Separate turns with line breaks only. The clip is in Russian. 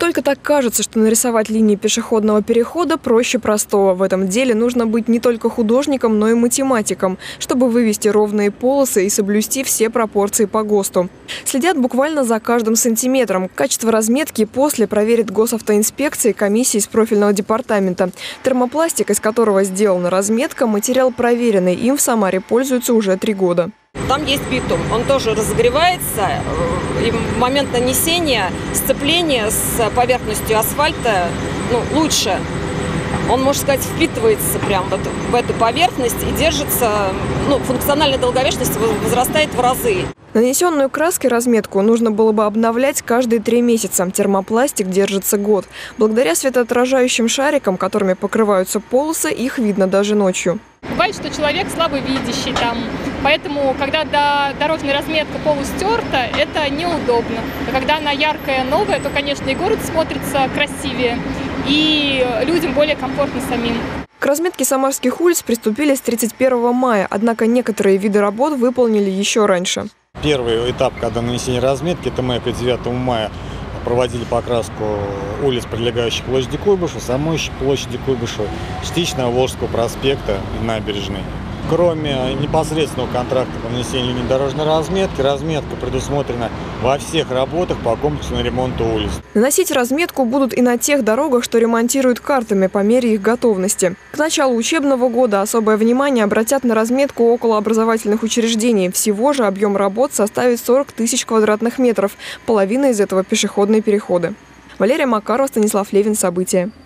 Только так кажется, что нарисовать линии пешеходного перехода проще простого. В этом деле нужно быть не только художником, но и математиком, чтобы вывести ровные полосы и соблюсти все пропорции по ГОСТу. Следят буквально за каждым сантиметром. Качество разметки после проверит госавтоинспекция и комиссия из профильного департамента. Термопластик, из которого сделана разметка, материал проверенный. Им в Самаре пользуются уже 3 года.
Там есть битум, он тоже разогревается, и в момент нанесения сцепление с поверхностью асфальта лучше. Он, можно сказать, впитывается прямо в эту поверхность и держится, функциональная долговечность возрастает в разы.
Нанесенную краской разметку нужно было бы обновлять каждые 3 месяца. Термопластик держится год. Благодаря светоотражающим шарикам, которыми покрываются полосы, их видно даже ночью.
Бывает, что человек слабовидящий, поэтому, когда дорожная разметка полустерта, это неудобно. А когда она яркая, новая, то, конечно, и город смотрится красивее, и людям более комфортно самим.
К разметке самарских улиц приступили с 31 мая, однако некоторые виды работ выполнили еще раньше.
Первый этап, когда нанесение разметки, это мы 9 мая проводили покраску улиц, прилегающих к площади Куйбышева, самой площади Куйбышева, частично Волжского проспекта и набережной. Кроме непосредственного контракта по нанесению линии дорожной разметки, разметка предусмотрена во всех работах по комплексному ремонту улиц.
Наносить разметку будут и на тех дорогах, что ремонтируют картами по мере их готовности. К началу учебного года особое внимание обратят на разметку околообразовательных учреждений. Всего же объем работ составит 40 тысяч квадратных метров. Половина из этого – пешеходные переходы. Валерия Макарова, Станислав Левин. События.